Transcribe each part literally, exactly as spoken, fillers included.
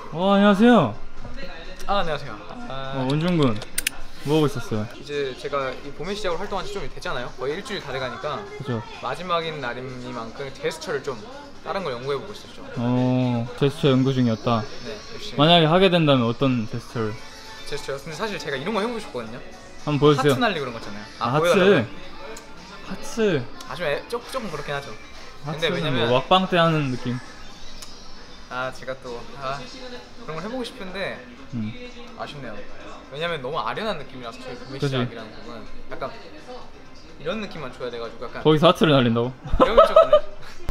어, 안녕하세요. 아, 안녕하세요. 아... 어, 원중군 뭐 하고 있었어요? 이제 제가 이 봄의 시작으로 활동한 지 좀 됐잖아요. 거의 일주일 다 돼가니까. 그죠. 마지막인 날이니만큼 제스처를 좀 다른 걸 연구해보고 있었죠. 어, 제스처 연구 중이었다. 네, 열심히. 만약에 하게 된다면 어떤 제스처를? 제스처요? 근데 사실 제가 이런 거 해보고 싶거든요. 한번 보여주세요. 하트 날리고 그런 거 있잖아요. 아, 아, 하트. 하트. 아주 애, 조, 조금 그렇긴 하죠. 근데 하트는 왜냐면 뭐 막방 때 하는 느낌. 아, 제가 또 아, 그런 걸 해보고 싶은데 음. 아쉽네요. 왜냐면 너무 아련한 느낌이라서 저희 봄의 그치. 시작이라는 부분은 약간 이런 느낌만 줘야 돼가지고 약간 거기서 하트를 날린다고? 이러면 좀 안 해.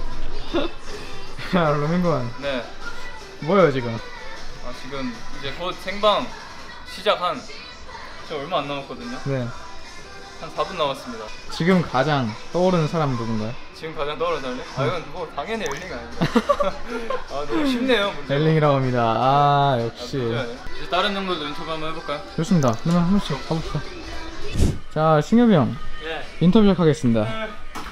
야, 로밍건. 네. 뭐예요 지금? 아, 지금 이제 곧 생방 시작한 저 얼마 안 남았거든요. 네. 한 사 분 남았습니다. 지금 가장 떠오르는 사람은 누군가요? 지금 가장 떠오르는 사람이? 아, 이건 뭐 당연히 엘링 아닌가. 아, 너무 쉽네요. 문제가. 엘링이라고 합니다. 아, 아, 역시. 문제가 이제 다른 정도도 인터뷰 한번 해볼까요? 좋습니다. 그러면 한 번씩 가봅시다. 자, 승엽이 형. 네. 인터뷰 시작하겠습니다. 네.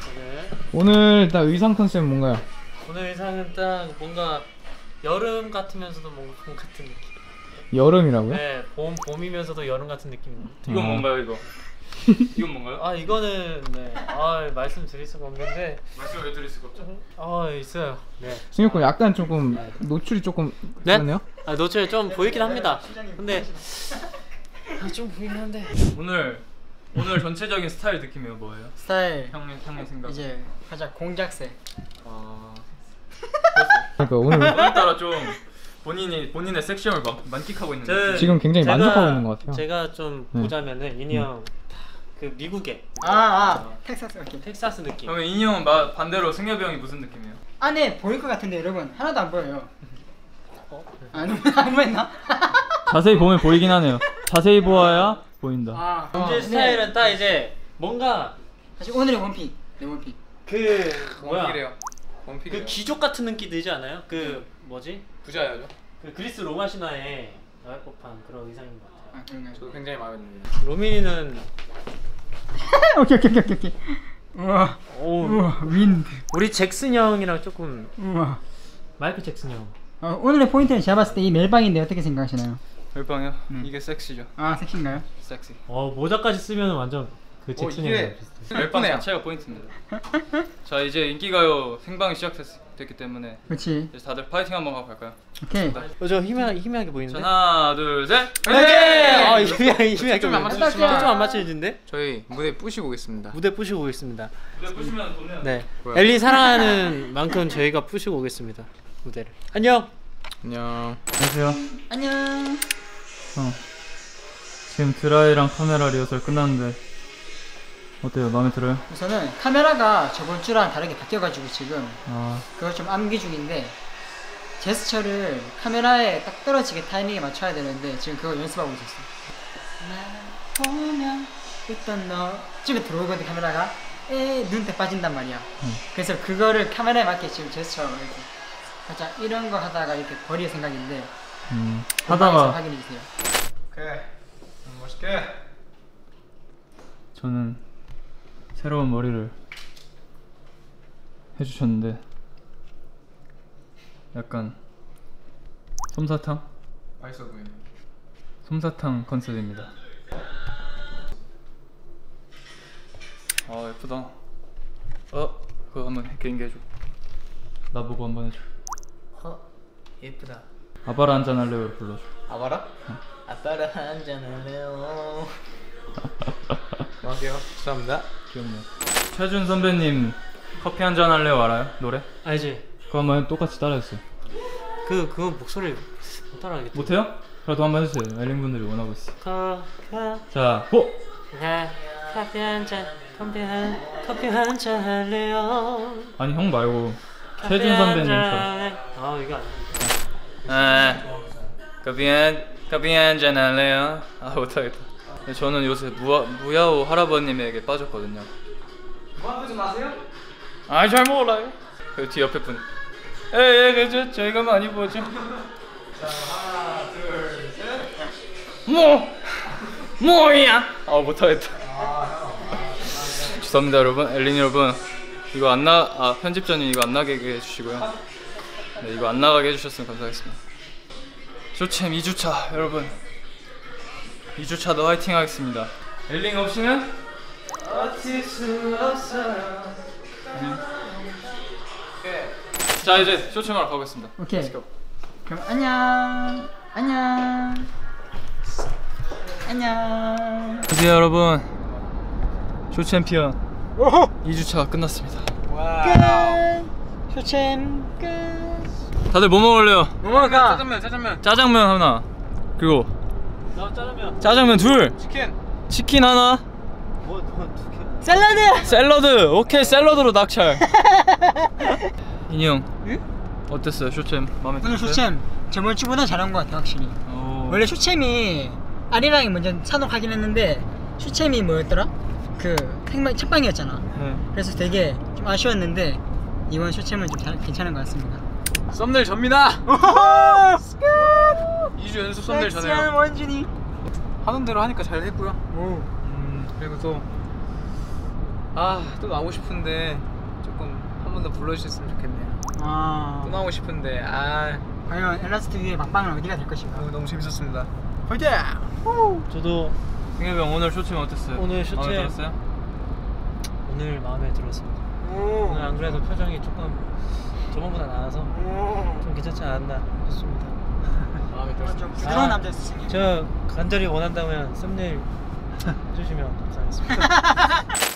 오늘 일단 의상 컨셉은 뭔가요? 오늘 의상은 딱 뭔가 여름 같으면서도 뭔가 봄 같은 느낌. 여름이라고요? 네, 봄 봄이면서도 여름 같은 느낌입니다. 이건 어. 뭔가요, 이거? 이건 뭔가요? 아 이거는 네, 아 말씀드릴 수가 없는데 말씀을 왜 드릴 수가 없죠? 아 있어요. 네. 승엽 군 약간 조금 노출이 조금 네? 그러네요? 아 노출 좀 보이긴 합니다. 근데 아, 좀 보이긴 한데 오늘 오늘 전체적인 스타일 느낌이 뭐예요? 스타일 형님 형님 생각. 이제 살짝 공작색. 아, 그러니까 오늘 오늘따라 좀 본인이 본인의 섹시함을 만, 만끽하고 있는 저- 느낌. 지금 굉장히 제가- 만족하고 있는 것 같아요. 제가 좀 네. 보자면은 이니 형 그 미국의 아, 아 텍사스 이렇게 텍사스 느낌. 그러면 인이 형은 마- 반대로 승엽이 형이 무슨 느낌이에요? 안에 보일 것 같은데 여러분 하나도 안 보여요. 어? 아 너무 너무했나? 자세히 보면 보이긴 하네요. 자세히 보아야 보인다. 아, 이제 어, 근데 스타일은 딱 이제 뭔가 사실 오늘의 원픽 내 원픽. 그 뭐야 원픽이래요. 원픽이래요. 그 귀족 같은 느낌 들지 않아요? 그 뭐지? 부자야죠. 그 그리스 로마 신화에 나올 법한 그런 의상인 것 같아요. 아 그런가요? 저도 굉장히 마음에 듭니다. 로민이는 오케이 오케이 오케이 오케이. 우와 오 우와 윈드. 우리 잭슨 형이랑 조금 우와. 마이클 잭슨 형. 어, 오늘의 포인트는 제가 봤을 때 이 멜빵인데 어떻게 생각하시나요? 별방이요? 음. 이게 섹시죠. 아 섹시인가요? 섹시. 어 모자까지 쓰면 완전 그 잭슨 이게- 형이랑 비슷해. 별방 예쁘네요. 자체가 포인트입니다. 자, 이제 인기가요 생방이 시작됐기 때문에 그렇지. 이제 다들 파이팅 한번 하고 갈까요? 오케이. 어, 저 희미하게 희미하게 보이는데? 자, 하나, 둘, 셋. 아 희미하게 희미하게 좀안 보이는데? 맞추시지만- 좀안 맞춰지는데? 저희 무대 뿌시고 오겠습니다. 무대 부시고 오겠습니다. 무대 보시면 보면 네. 뭐야? 엘리 사랑하는 만큼 저희가 부시고 오겠습니다. 무대를. 안녕. 안녕. 안녕하세요. 안녕. 어. 지금 드라이랑 카메라 리허설 끝났는데 어때요? 마음에 들어요? 우선은 카메라가 저번 주랑 다르게 바뀌어가지고 지금 아, 그걸 좀 암기 중인데 제스처를 카메라에 딱 떨어지게 타이밍에 맞춰야 되는데 지금 그거 연습하고 있었어. 나 보면 있던 너 집에 들어오거든 카메라가 에 눈대 빠진단 말이야. 응. 그래서 그거를 카메라에 맞게 지금 제스처 이렇게 살짝 이런 거 하다가 이렇게 버릴 생각인데 음, 영상에서 하다가 확인해 주세요. 오케이. 멋있게. 저는 새로운 머리를 해주셨는데 약간 솜사탕? 맛있어 보이네. 솜사탕 컨셉입니다. 아, 예쁘다. 어, 그거 한번 개인기 해줘. 나보고 한번 해줘. 어 예쁘다. 아바라 한잔 할래요 불러줘. 아바라? 아빠랑 한잔 할래요. 고맙게요. 죄송합니다. 귀엽네요. 최준 선배님 커피 한잔 할래요 알아요? 노래? 알지? 그거 한번 똑같이 따라해주세요. 그 그거 목소리 못 따라하겠다. 못해요? 그래도 한번 해주세요. 엘링 분들이 원하고 있어. 커피 자, 호! 나 커피 한 잔, 커피 한 커피 한 잔 할래요. 아니 형 말고 커피 최준 한 잔 선배님처럼. 할래. 아 이거 아니야. 아, 커피 한 커피 한잔 할래요? 아, 못하겠다. 근데 저는 요새 무야, 무야호 할아버님에게 빠졌거든요. 뭐 하지 마세요? 아, 잘 몰라요. 그 뒤 옆에 분. 에이, 그저 저희가 많이 보죠. 자, 하나, 둘, 셋. 뭐 뭐야? 아, 못하겠다. 죄송합니다, 여러분. 엘린 여러분, 이거 안 나, 아 편집자님 이거 안 나게 해주시고요. 네, 이거 안 나가게 해주셨으면 감사하겠습니다. 쇼챔 이 주차 여러분 이 주차도 화이팅 하겠습니다. 엘링 없이는 버틸 수 없어요. 자 이제 쇼챔하러 가보겠습니다. 오케이. 그럼 안녕. 안녕. 안녕. 안녕하세요 여러분. 쇼챔피언 이 주차가 끝났습니다. 끝. 쇼챔 끝. 다들 뭐 먹을래요? 뭐 먹을까? 짜장면 짜장면 짜장면 하나 그리고 나 짜장면 짜장면 둘 치킨 치킨 하나 샐러드. 샐러드 오케이 샐러드로 낙찰. 인형 응? 어땠어요 쇼챔 마음에 오늘 들었어요? 쇼챔 저번 주보다 잘한 것 같아 확실히. 오. 원래 쇼챔이 아리랑이 먼저 산업하긴 했는데 쇼챔이 뭐였더라? 그 생방 첫방이었잖아. 네. 그래서 되게 좀 아쉬웠는데 이번 쇼챔은 좀 잘, 괜찮은 것 같습니다. 썸네일 접니다. 이 주 연속 썸네일 전해요. 원준이. 하던 대로 하니까 잘 했고요. 오. 음 그리고 또 아 또 나오고 싶은데 조금 한 번 더 불러주셨으면 좋겠네요. 아. 또 나오고 싶은데 아 과연 엘라스트 위의 막방은 어디가 될 것인가? 너무, 너무 재밌었습니다. 화이팅! 저도 승엽이 형 오늘 쇼챔 어땠어요? 오늘 쇼챔- 마음에 들었어요? 오늘 마음에 들었습니다. 오. 오늘 안 그래도 표정이 조금 저번보다 나아서 오. 좀 괜찮지 않았나 싶습니다. 마음에 좀 들었습니다. 부드러운 아. 남자였으니. 저 간절히 원한다면 썸네일 해주시면 감사하겠습니다.